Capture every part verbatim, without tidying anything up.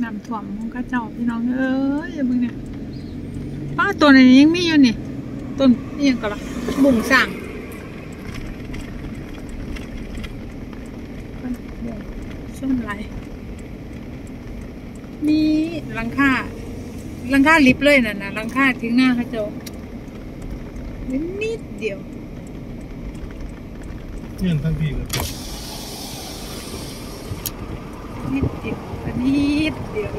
น้ำท่วมของข้าเจ้าพี่น้องเอ้ยอย่าเพิ่งเนี่ยป้าตัวไหนยังมีอยู่นี่ต้นนี่ยังก็ละบุ่งสั่งช่วงไรนี่ลังค่าลังค่าลิฟเลยน่ะนะลังค่าทิ้งหน้าข้าเจ้านิดเดียวเนี่ยทั้งพี่เลยนิดเดียวนิดเดียว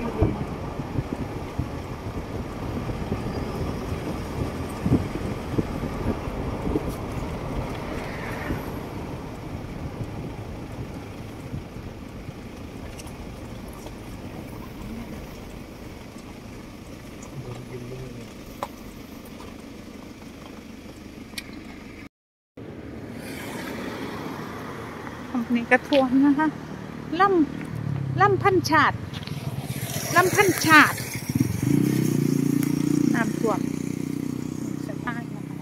นี่กระท่วมนะคะล่ำล่ำพันชาติล่ำพันชาติน้ำท่วมสะพานนะคะ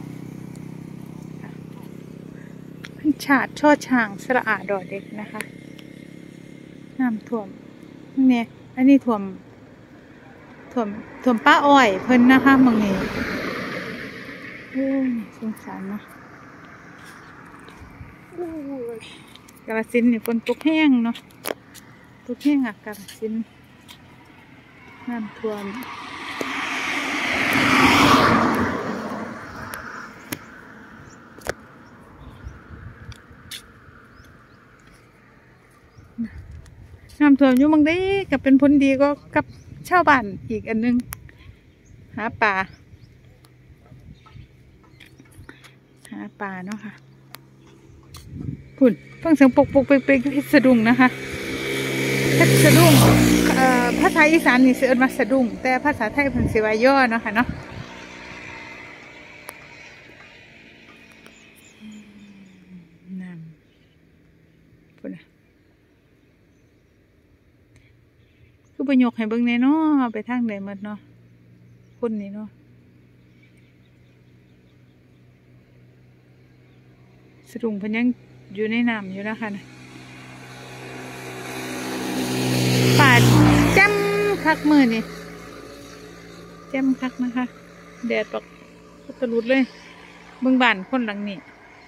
พันชาติช่อช่างสระอาดอเด็กนะคะน้ำท่วมเนี่ยอันนี้ท่วมท่วมท่วมป้าอ้อยเพิ่นนะคะมึงนี่โอ้ยสงสารเนาะกาฬสินธุ์นี่ฝนตกแห้งเนาะตกแห้งอ่ะกาฬสินธุ์น้ำท่วมน้ำท่วมอยู่บางทีก็เป็นผลดีก็กับชาวบ้านอีกอันนึงหาปลาหาปลาเนาะค่ะพุ่นฟังเสียงปกปกเปกเปกเพชรสะดุ้งนะคะเพชรสะดุ้งเอ่อภาษาอีสานนี่สิเอิ้นว่าสะดุ้งแต่ภาษาไทยเพิ่นสิว่าย่อเนาะค่ะเนาะน้ำพุ่นน่ะคือบ่ยกให้เบิ่งแน่เนาะไปทางใดหมดเนาะคนนี่เนาะสะดุ้งเพิ่นยังอยู่ในน้ำอยู่นะคะนะป่าจ้ำคักมือนี่จ้ำคักนะคะแดดตกตะลุดเลยเบื้องบ้านคนหลังนี้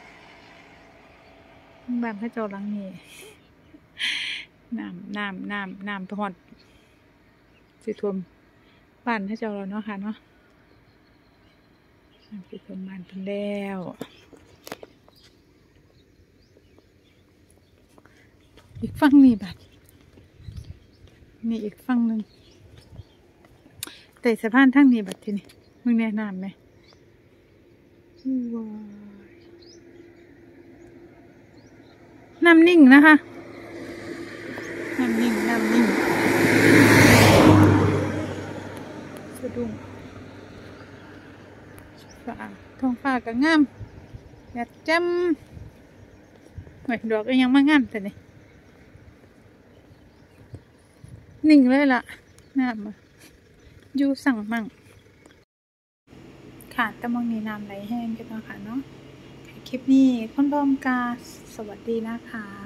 เบื้องบ้านพระเจ้าหลังนี้น้ำน้ำน้ำน้ำตะหอดสิท่วมบ้านพระเจ้าเราเนาะค่ะเนาะน้ำสิท่วมบ้านเป็นแล้วอีกฝั่งนี้บัดนี่อีกฝั่งหนึ่งแต่สะพานทั้งนี้บัดทีนี้มึงแนะนำไหมว้าวน้ำนิ่งนะคะน้ำนิ่งน้ำนิ่งสะดุ้งฟ้าท้องฟ้าก็งามอยากจำไม่ดอกก็ยังมางามแต่นี่นิ่งเลยล่ะน้ำอยู่สั่งมั่งค่ะแต่มองนี้น้ำไหลแห้งกันเนาะค่ะเนาะคลิปนี้คนพร้อมกาสวัสดีนะคะ